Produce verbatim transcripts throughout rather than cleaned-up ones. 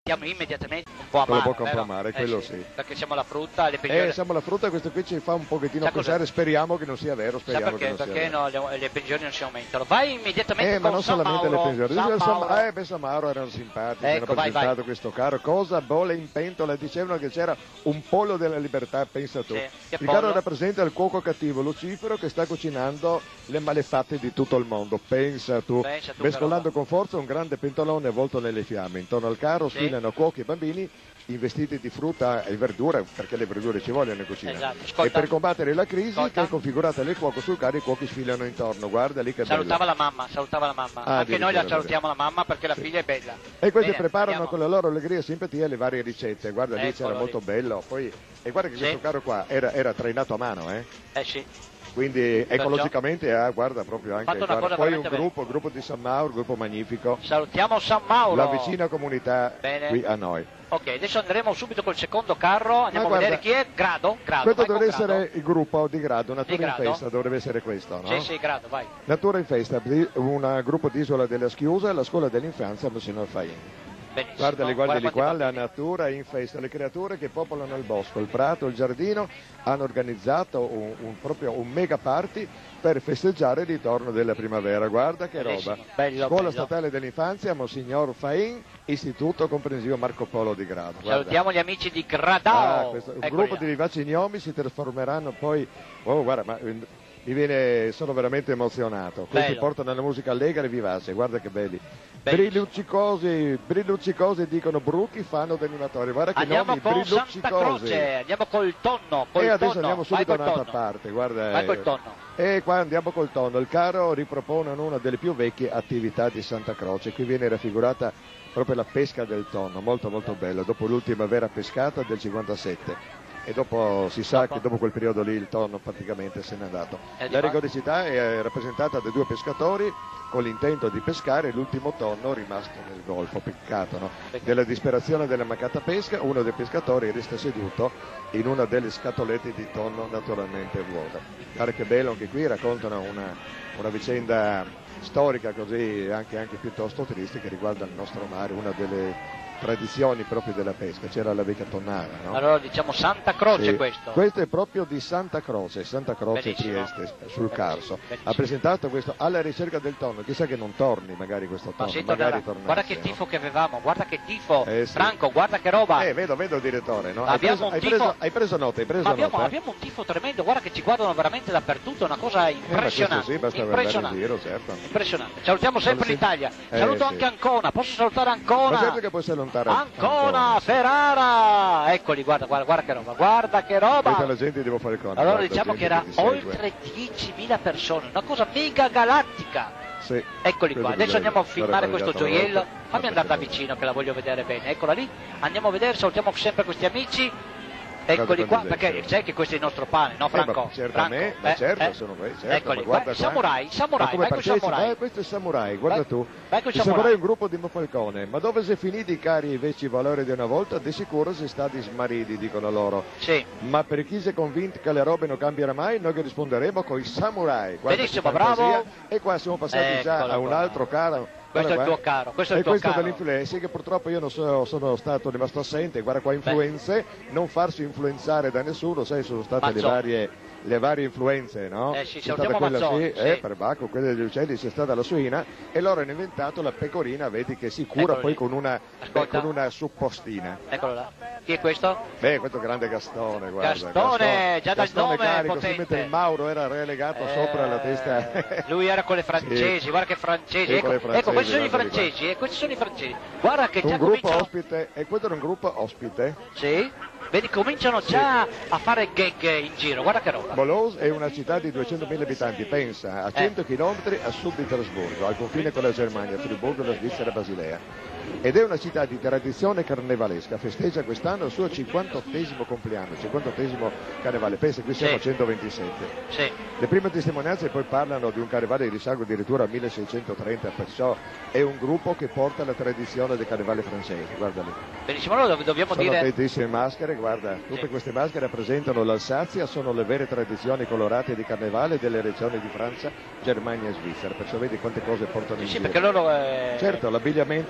Siamo immediatamente un po' amaro, con la bocca un vero? po' amara, Eh quello sì, sì. Perché siamo alla frutta, le pensione... Eh, siamo alla frutta, questo qui ci fa un pochettino Sa pensare, cos'è? speriamo che non sia vero, Sa speriamo perché? che non sia Perché vero. no, le, le pensioni non si aumentano. Vai immediatamente Eh, ma con non San solamente Mauro. le pensioni. San San- Mauro. Eh, beh, San Mauro erano simpatici, Ecco, hanno vai, presentato vai. questo carro. Cosa bolle in pentola, dicevano che c'era un pollo della libertà, pensa tu. Sì, che Il pollo? carro rappresenta il cuoco cattivo, Lucifero, che sta cucinando le malefatte di tutto il mondo, pensa tu. Pensa tu, Mescolando che con forza un grande pentolone avvolto nelle fiamme. Intorno al carro Sì. sfilano cuochi e bambini investiti di frutta e verdura, perché le verdure ci vogliono in cucina. Esatto. Ascolta. E per combattere la crisi Ascolta. che è configurata nel fuoco sul carro, i cuochi sfilano intorno, guarda lì che bello. Salutava la mamma, salutava la mamma. Ah, Anche noi la addirittura, salutiamo la mamma perché la Sì. figlia è bella. E questi Bene, preparano andiamo. con la loro allegria e simpatia le varie ricette. Guarda, lì Eccolo c'era molto lì. bello. Poi, e guarda che Sì. questo carro qua era, era trainato a mano, eh? Eh sì. Quindi ecologicamente, ah, guarda proprio anche. Fatto una Guarda, cosa poi un veramente gruppo, il gruppo di San Mauro, un gruppo magnifico. Salutiamo San Mauro. La vicina comunità Bene. qui a noi. Ok, adesso andremo subito col secondo carro. Andiamo Ma a vedere guarda, chi è. Grado. Grado. Questo vai con dovrebbe Grado. essere il gruppo di Grado, Natura Di in Grado? Festa, dovrebbe essere questo, no? Sì, sì, Grado, vai. Natura in Festa, di- un gruppo di Isola della Schiusa, la scuola dell'infanzia, Monsignor Fain. Benissimo. Guardali, guardali Guarda qua, quanti la bambini. natura in festa, le creature che popolano il bosco, il prato, il giardino, hanno organizzato un, un- proprio un mega party per festeggiare il ritorno della primavera. Guarda che Bellissimo, roba. bello, Scuola bello. Statale dell'Infanzia, Monsignor Fain, Istituto Comprensivo Marco Polo di Grado. Guarda. Salutiamo gli amici di Gradao. Ah, questo- un Eccoli gruppo là. di vivaci gnomi si trasformeranno poi. Oh, guarda, ma eh, mi viene, sono veramente emozionato. Questi Bello. portano la musica allegra e vivace, guarda che belli. Bellissimo. Brilluccicosi, brilluccicosi dicono bruchi, fanno dell'animatori. Guarda che Andiamo nomi, con Santa brilluccicosi. Croce, andiamo col tonno. Col E adesso tonno. andiamo Vai subito col da un'altra tonno. parte, guarda. Vai eh. col tonno. E qua andiamo col tonno. Il carro ripropone una delle più vecchie attività di Santa Croce. Qui viene raffigurata proprio la pesca del tonno, molto molto bello, dopo l'ultima vera pescata del cinquantasette. E dopo si sa Dopo. che dopo quel periodo lì il tonno praticamente se n'è andato. E di La fa- rigorosità è rappresentata da due pescatori con l'intento di pescare l'ultimo tonno rimasto nel golfo. Peccato, no? Peccato. Della disperazione della mancata pesca, uno dei pescatori resta seduto in una delle scatolette di tonno naturalmente vuota. Guarda che bello, anche qui raccontano una, una vicenda storica così anche, anche piuttosto triste che riguarda il nostro mare, una delle tradizioni proprio della pesca, c'era la vecchia tonnara, no? Allora diciamo Santa Croce Sì. questo. Questo è proprio di Santa Croce, Santa Croce Benissimo. Trieste, sul Carso. Benissimo. Ha presentato questo alla ricerca del tonno, chissà che non torni magari questo Ma tonno, sì, magari tornerà. tornasse, Guarda che no? tifo che avevamo, guarda che tifo. Eh, sì. Franco, guarda che roba. Eh, vedo, vedo direttore, no? Hai Abbiamo preso, un hai, tifo- preso, hai preso nota, hai preso Ma abbiamo, nota? abbiamo un tifo tremendo, guarda che ci guardano veramente dappertutto, una cosa Eh, ma questo impressionante. sì, basta guardare in impressionante. giro, certo. Impressionante. Salutiamo sempre Quando si- l'Italia. Eh, Saluto sì. anche Ancona. Posso salutare Ma Ancona? certo che puoi salutare Ancona, Ferrara. Eccoli, guarda, guarda, guarda che roba. Guarda che roba. Tutta la gente devo fare conto. Allora guarda, diciamo gente che era ti segue. oltre diecimila persone, una cosa mega galattica. Sì. Eccoli qua, Credo adesso che andiamo a lei- filmare l'ho questo collegato una gioiello. volta. Fammi andare da Perfetto. vicino che la voglio vedere bene. Eccola lì. Andiamo a vedere, salutiamo sempre questi amici. Eccoli Guarda qua, quanti perché esempi. sai che questo è il nostro pane, no Eh, Franco? ma certo, Franco, a me, ma eh, certo, eh. sono quei, certo, Eccoli ma qua, guarda qua. samurai, Ma samurai, come vai con partecipa? samurai. Eh, questo è samurai, guarda Vai- tu. vai con Il samurai. samurai è un gruppo di Mofalcone, ma dove si è finiti i cari e vecchi valori di una volta, di sicuro si sta di smarriti, dicono loro. Sì. Ma per chi si è convinto che le robe non cambieranno mai, noi che risponderemo con i samurai. Guarda Benissimo, che fantasia. bravo. E qua siamo passati già Eccolo a un qua. altro caro. Questo è il Guarda tuo qua. caro, questo è il e tuo questo caro. dall'influenza, che purtroppo io non so, sono stato rimasto assente, guarda qua influenze, non farsi influenzare da nessuno, sai, sono state le Mazzò. varie, le varie influenze, no? Eh sì, C'è salutiamo stata quella Mazzoni, sì, sì. eh, per Bacco, quella degli uccelli, c'è stata la suina e loro hanno inventato la pecorina, vedi che si cura Eccolo poi lì. con una, Ascolta. con una suppostina. Eccolo là. Chi è questo? Beh, questo grande Gastone, guarda. Gastone, già dal Gastone nome è carico, potente. mentre il Mauro era relegato sopra la testa. Eh, Lui era con le francesi, Sì. guarda che francesi. Sì, Ecco, con le francesi, ecco, questi sono i guardali qua. francesi, eh, questi sono i francesi. Guarda che già Un gruppo cominciano. ospite, e questo era un gruppo ospite. Sì? Vedi, cominciano già a fare gag in giro, guarda che roba. Mulhouse è una città di duecentomila abitanti, pensa, a cento chilometri a sud di Strasburgo, al confine con la Germania, Friburgo, la Svizzera e Basilea. Ed è una città di tradizione carnevalesca, festeggia quest'anno il suo cinquantottesimo compleanno, cinquantottesimo carnevale, pensa qui siamo Sì. a centoventisette. Sì. Le prime testimonianze poi parlano di un carnevale che risalgo addirittura al milleseicentotrenta, perciò è un gruppo che porta la tradizione del carnevale francese, guarda lì. Benissimo, allora dov- dobbiamo Sono dire... tantissime maschere, guarda, tutte Sì. queste maschere rappresentano l'Alsazia, sono le vere tradizioni colorate di carnevale delle regioni di Francia, Germania e Svizzera, perciò vedi quante cose portano in Sì, giro. perché loro... eh, Certo, l'abbigliamento anche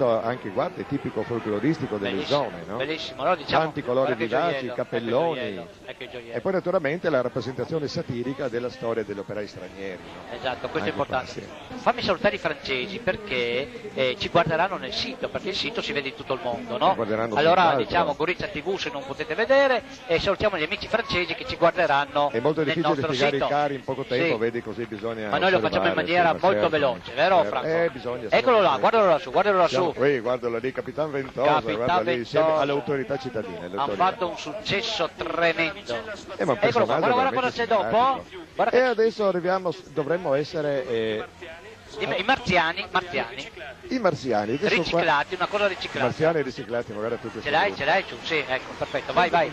che guarda è tipico folcloristico delle Bellissimo, zone, no? bellissimo. Allora, diciamo, Tanti colori guarda che vivaci, gioiello, cappelloni, ecco il gioiello, ecco il gioiello. e poi naturalmente la rappresentazione satirica della storia degli operai stranieri, no? Esatto, questo Anche è importante. qua, sì. Fammi salutare i francesi perché eh, ci guarderanno nel sito, perché il sito si vede in tutto il mondo, no? Guarderanno Allora senz'altro. diciamo Gorizia tivù se non potete vedere, e salutiamo gli amici francesi che ci guarderanno È molto nel difficile nostro spiegare sito. i cari in poco tempo, Sì. vedi, così bisogna Ma noi lo facciamo in osservare, maniera sì, ma molto certo. veloce, vero Certo. Franco? Eh, bisogna Eccolo là, sempre- guardalo lassù, guardalo lassù. Siamo qui, guardalo lì, Capitan Ventosa, Capitan guarda lì, insieme Ventosa. alle autorità cittadine. alle Ha autorità. fatto un successo tremendo. Eh, ma un Eccolo qua, personaggio guarda, guarda cosa veramente c'è dopo. simpatico. Guarda E che- adesso arriviamo, dovremmo essere eh, I, i marziani, marziani, i marziani. Adesso qua- riciclati, una cosa I riciclata. marziani riciclati, magari tutti. Ce l'hai, ce l'hai, sì, ecco, perfetto, vai, vai.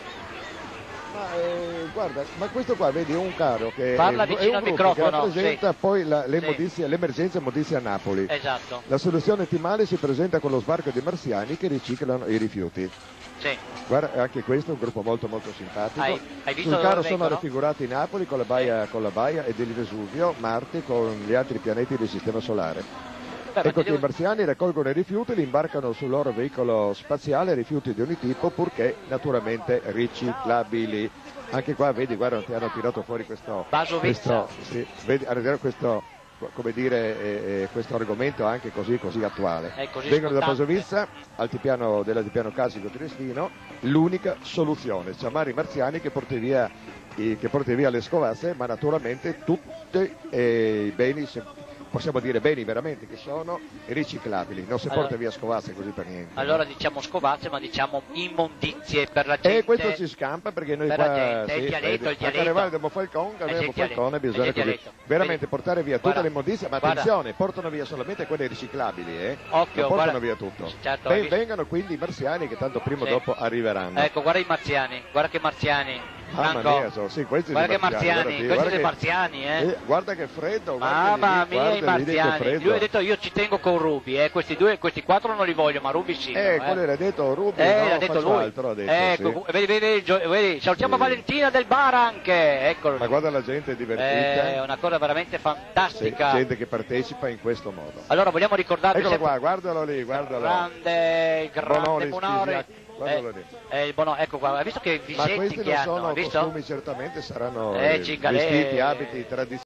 Ma, eh, guarda, ma questo qua vedi è un carro che Parla è, è vicino un al gruppo microfono, che rappresenta sì. poi la- le Sì. modizie- l'emergenza modizie a Napoli. Esatto, La soluzione ottimale si presenta con lo sbarco di marziani che riciclano i rifiuti. sì. Guarda, anche questo è un gruppo molto molto simpatico. Hai- hai visto Sul dove carro sono vengono? raffigurati Napoli con la baia, con la baia e del Vesuvio, Marte con gli altri pianeti del sistema solare. Beh, ma Ecco ti che i devo- marziani raccolgono i rifiuti, li imbarcano sul loro veicolo spaziale, rifiuti di ogni tipo, purché naturalmente riciclabili. Anche qua, vedi, guarda, ti hanno tirato fuori questo, Basovizza. questo, sì, vedi, hanno tirato questo, come dire, eh, eh, questo argomento anche così, così attuale. È così Vengono da scottante. Basovizza, altipiano, dell'altipiano classico triestino, l'unica soluzione, chiamare i marziani che porti via, i- che porti via le scovazze, ma naturalmente tutti eh, i beni, se- possiamo dire beni veramente che sono riciclabili, non si Allora- porta via scovazze così per niente. Allora no? diciamo scovazze, ma diciamo immondizie per la gente. E questo si scampa perché noi per qua la gente, è il sì, dialetto, vedi, il dialetto. a Carnevale dopo Falcone, È il dopo dialetto, Falcone è bisogna il così, dialetto. veramente Vedi? portare via Guarda, tutte le immondizie, ma guarda. attenzione, portano via solamente quelle riciclabili, eh? Occhio, non portano guarda. via tutto. Certo, Ben hai visto? vengano quindi i marziani che tanto prima o Sì. dopo arriveranno. Ecco, guarda i marziani, guarda che marziani. Mamma Franco. mia, so, sì, questi Guarda sono che marziani, guarda, sì, questi guarda sono i che- marziani, eh. eh, guarda che freddo, guarda Mamma lì, mia, guarda i lì che marziani. freddo. Lui ha detto io ci tengo con Ruby, eh. questi due, questi quattro non li voglio, ma Ruby sì. Eh, no, quello l'ha detto Rubi, Eh, no, l'ha detto faccio lui. altro, ha detto, ecco, sì. vedi, vedi, vedi, gio- vedi, salutiamo Sì. Valentina del bar anche, eccolo. Ma guarda la gente Eh, divertita, è una cosa veramente sì, fantastica. gente che partecipa in questo modo. Allora vogliamo ricordarvi Eccolo sempre qua, guardalo lì, guardalo. grande, il grande Bonori, Bonori. Schisiac, guardalo Eh, lì. eh, il Bono- ecco qua, hai visto che Ma visetti questi che non hanno, sono hai visto? costumi, certamente saranno Eh, eh, cingale- vestiti, abiti tradizionali.